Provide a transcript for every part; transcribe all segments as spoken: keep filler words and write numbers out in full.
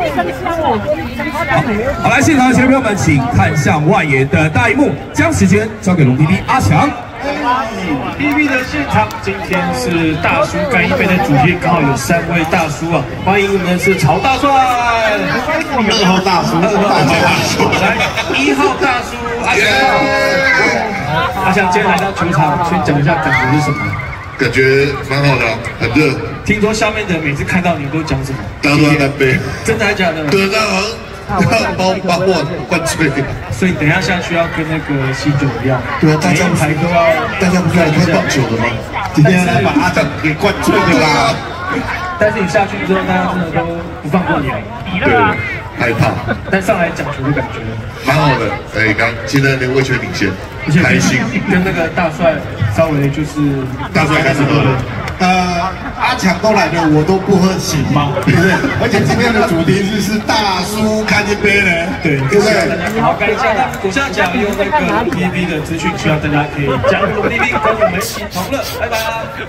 好，来现场的球迷朋友们，请看向外野的大荧幕，将时间交给龙 T V 阿强。 T V 的现场，今天是大叔干一杯的主题，刚好有三位大叔啊，欢迎我们的是曹大帅， 二号大叔，二号大叔， 来一号大叔阿翔，阿翔今天来到球场，先讲一下感觉是什么？ 感觉蛮好的，很热。 听说下面的每次看到你都讲什么？ 大家都在那杯， 真的还假的？ 对，那好像要包把我灌醉。 所以等一下下去要跟那个喜酒一样， 对啊，大家每一排都要， 大家不是来看棒球的吗？今天来把阿长给灌醉的啦。 但是你下去之后，大家真的都不放过你了。 对，害怕。 但上来讲球的感觉蛮好的。哎，刚现在那个魏权领先，开心。 跟那个大帅稍微就是大帅开始喝了。 呃，阿强都来了，我都不喝行吗？对不对？而且今天的主题是是大叔看一杯呢，对对不对？ 好，感谢那左下角用那个 T V 的资讯，希望大家可以加入 T V 跟我们一起同乐，拜拜。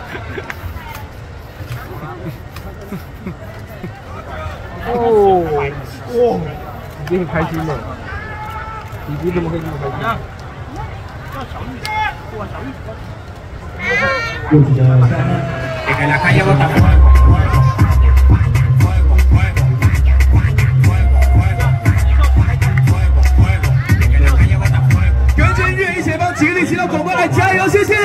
哦，哇，已经很开心了，你不怎么会这么开心？ 给大家看一下我打。跟着音乐一起帮吉利骑到广播来加油，谢谢。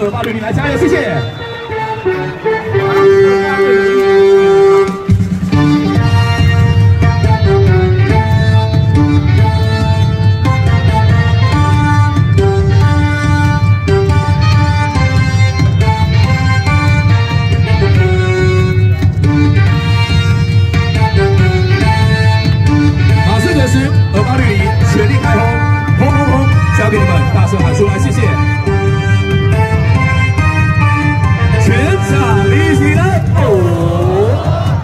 二八六零来加油，谢谢。马斯德斯二八六零，全力开轰，轰轰轰！交给你们，大声喊出来，谢谢。 全场一起来！哦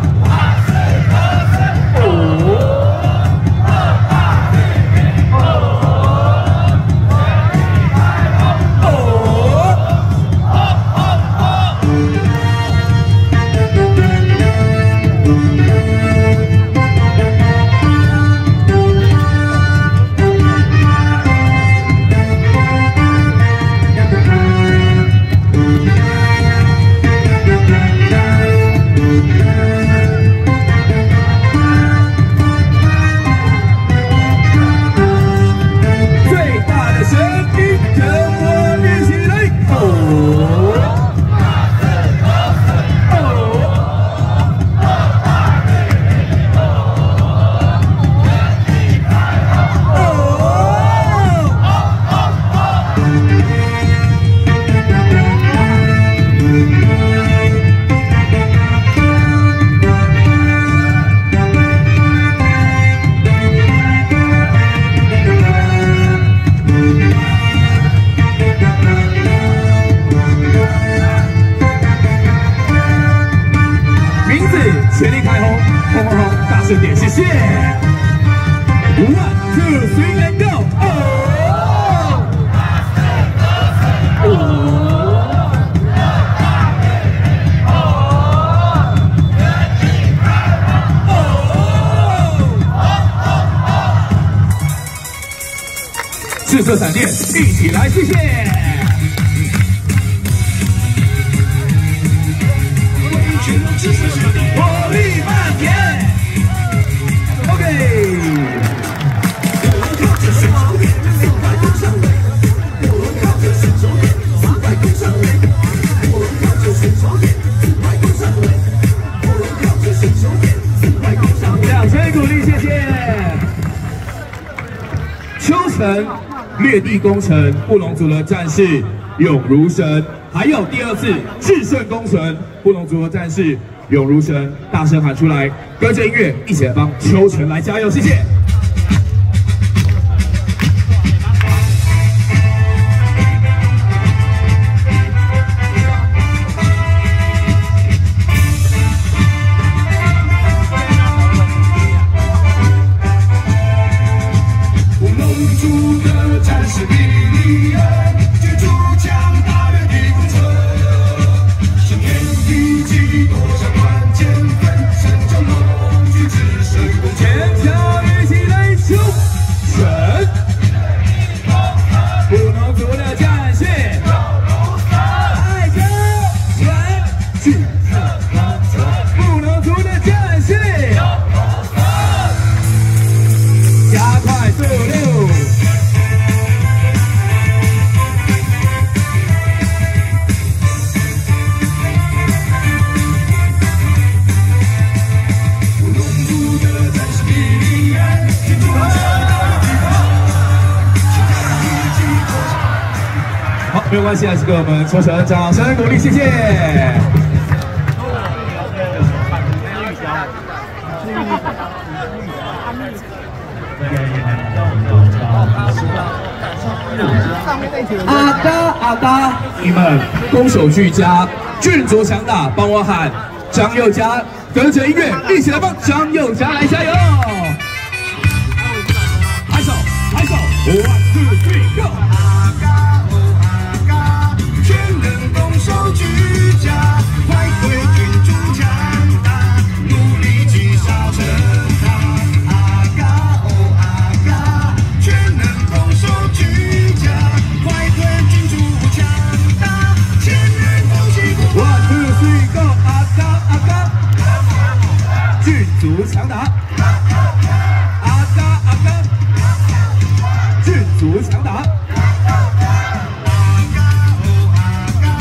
全力开轰，轰轰轰！大声点，谢谢。One, two, three, and go！ 哦！赤色闪电，一起来，谢谢。 火力漫天 ，OK。掌声鼓励，谢谢。秋城掠地攻城，布隆族的战士勇如神。 还有第二次制胜攻城，布隆族的战士勇如神，大声喊出来，跟着音乐一起来帮秋城来加油，谢谢。布隆族的战士比利恩，举出强大。 没有关系，还是给我们秋城掌声鼓励，谢谢。阿达阿达，你们攻守俱佳，郡族强大，帮我喊张佑嘉，跟着音乐一起来帮张佑嘉来加油！拍手拍手 ，one two three go！ 族强大，阿嘎阿嘎，郡族强大，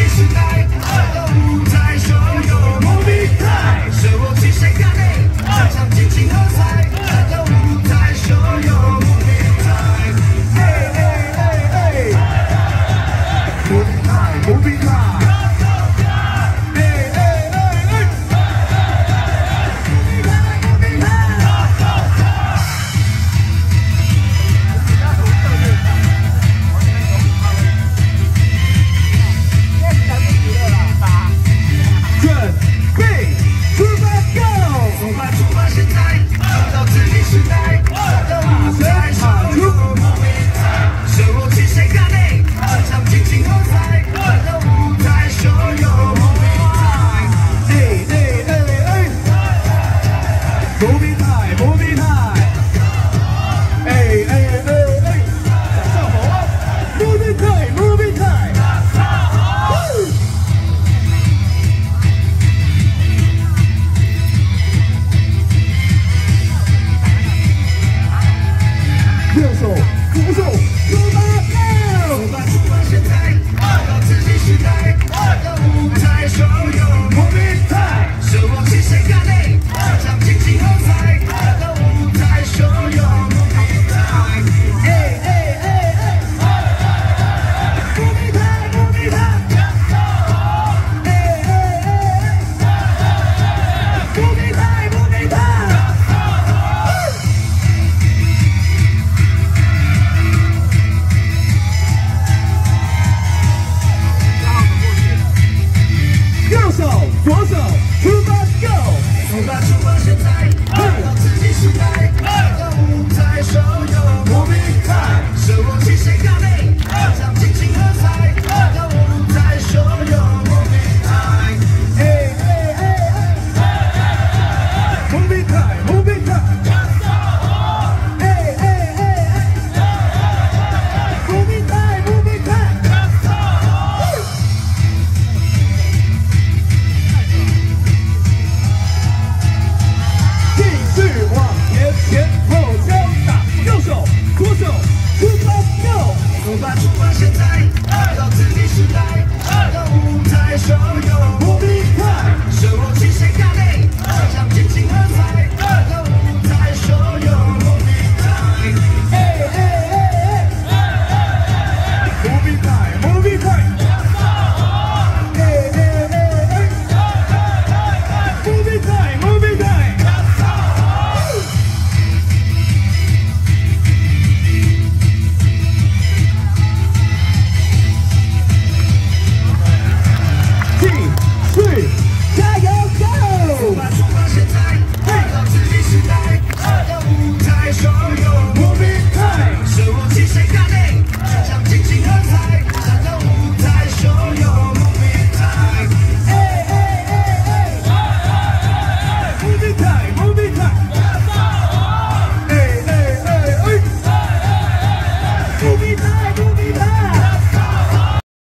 Moving high.